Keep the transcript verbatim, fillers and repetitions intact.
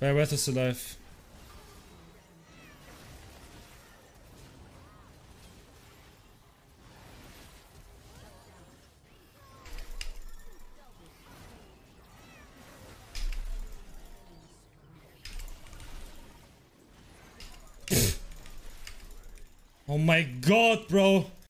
My breath is alive. Oh my god, bro.